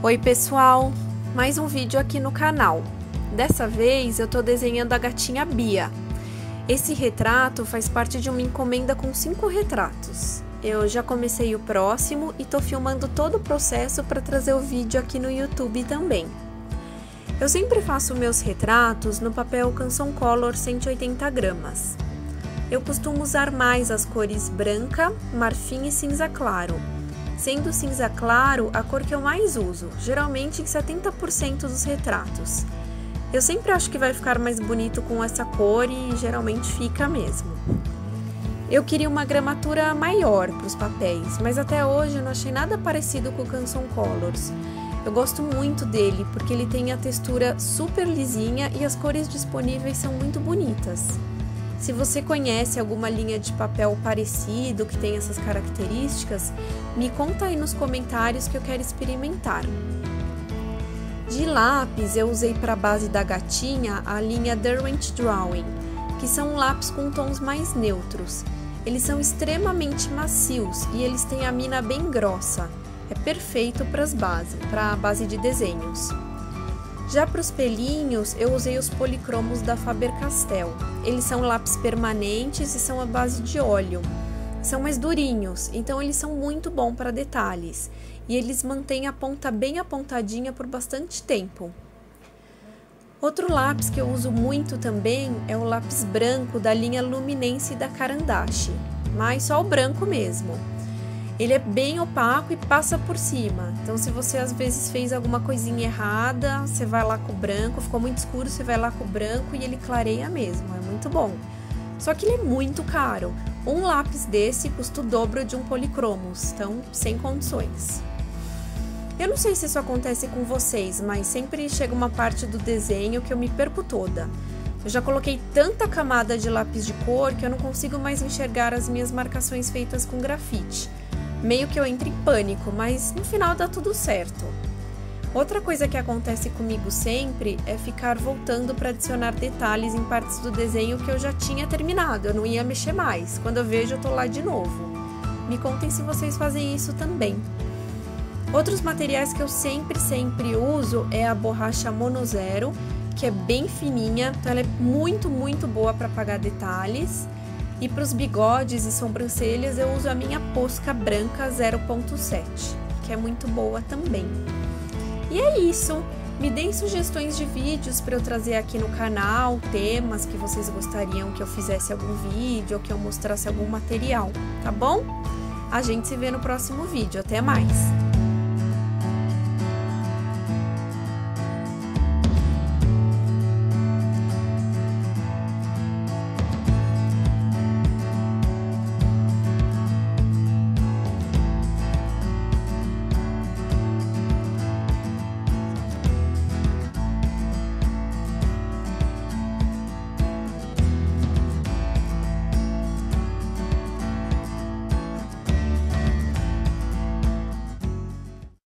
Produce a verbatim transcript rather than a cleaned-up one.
Oi pessoal, mais um vídeo aqui no canal. Dessa vez eu tô desenhando a gatinha Bia. Esse retrato faz parte de uma encomenda com cinco retratos. Eu já comecei o próximo e tô filmando todo o processo para trazer o vídeo aqui no YouTube também. Eu sempre faço meus retratos no papel Canson Color cento e oitenta gramas. Eu costumo usar mais as cores branca, marfim e cinza claro. Sendo cinza claro a cor que eu mais uso, geralmente em setenta por cento dos retratos. Eu sempre acho que vai ficar mais bonito com essa cor e geralmente fica mesmo. Eu queria uma gramatura maior para os papéis, mas até hoje eu não achei nada parecido com o Canson Colors. Eu gosto muito dele porque ele tem a textura super lisinha e as cores disponíveis são muito bonitas. Se você conhece alguma linha de papel parecido que tem essas características, me conta aí nos comentários que eu quero experimentar. De lápis eu usei para a base da gatinha a linha Derwent Drawing, que são lápis com tons mais neutros. Eles são extremamente macios e eles têm a mina bem grossa. É perfeito para as bases, para a base de desenhos. Já para os pelinhos, eu usei os policromos da Faber-Castell. Eles são lápis permanentes e são à base de óleo. São mais durinhos, então eles são muito bons para detalhes. E eles mantêm a ponta bem apontadinha por bastante tempo. Outro lápis que eu uso muito também é o lápis branco da linha Luminance da Caran d'Ache, mas só o branco mesmo. Ele é bem opaco e passa por cima, então se você às vezes fez alguma coisinha errada, você vai lá com o branco, ficou muito escuro, você vai lá com o branco e ele clareia mesmo, é muito bom. Só que ele é muito caro, um lápis desse custa o dobro de um policromos, então sem condições. Eu não sei se isso acontece com vocês, mas sempre chega uma parte do desenho que eu me perco toda. Eu já coloquei tanta camada de lápis de cor que eu não consigo mais enxergar as minhas marcações feitas com grafite. Meio que eu entro em pânico, mas no final dá tudo certo. Outra coisa que acontece comigo sempre é ficar voltando para adicionar detalhes em partes do desenho que eu já tinha terminado, eu não ia mexer mais. Quando eu vejo, eu tô lá de novo. Me contem se vocês fazem isso também. Outros materiais que eu sempre, sempre uso é a borracha Mono Zero, que é bem fininha, então ela é muito, muito boa para apagar detalhes. E para os bigodes e sobrancelhas eu uso a minha Posca branca zero ponto sete, que é muito boa também. E é isso! Me deem sugestões de vídeos para eu trazer aqui no canal, temas que vocês gostariam que eu fizesse algum vídeo ou que eu mostrasse algum material, tá bom? A gente se vê no próximo vídeo. Até mais!